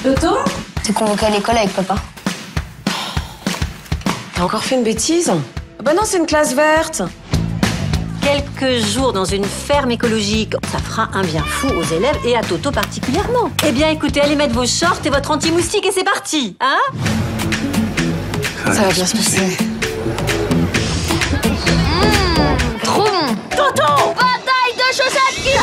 Toto? T'es convoqué à l'école avec papa. T'as encore fait une bêtise? Bah non, c'est une classe verte. Quelques jours dans une ferme écologique, ça fera un bien fou aux élèves et à Toto particulièrement. Eh bien, écoutez, allez mettre vos shorts et votre anti-moustique et c'est parti, hein? Ça va bien se passer. Trop bon. Toto! Bataille de chaussettes qui...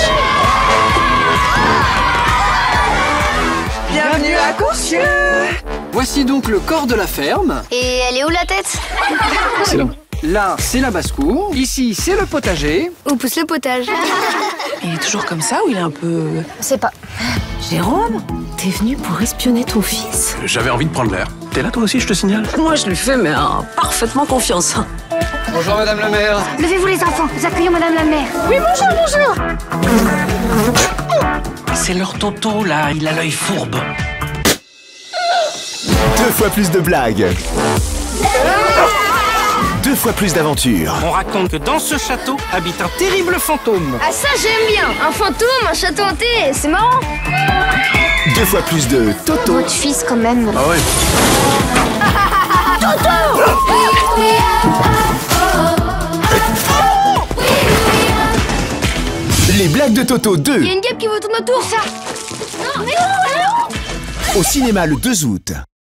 Bienvenue à Coursieux. Voici donc le corps de la ferme. Et elle est où la tête? C'est là. Là, c'est la basse-cour. Ici, c'est le potager. Où pousse le potage? Il est toujours comme ça ou il est un peu... On sait pas. Jérôme, t'es venu pour espionner ton fils? J'avais envie de prendre l'air. T'es là toi aussi, je te signale? Moi, je lui fais mais parfaitement confiance. Bonjour Madame la maire. Levez-vous les enfants, nous accueillons Madame la mère. Oui, bonjour. C'est leur Toto là, il a l'œil fourbe. 2 fois plus de blagues. 2 fois plus d'aventures. On raconte que dans ce château habite un terrible fantôme. Ah ça j'aime bien. Un fantôme, un château hanté, c'est marrant. 2 fois plus de Toto. Votre fils quand même. Ah ouais. Les blagues de Toto 2. Il y a une guêpe qui vous tourne autour, ça. Non, mais où? Au cinéma le 2 août.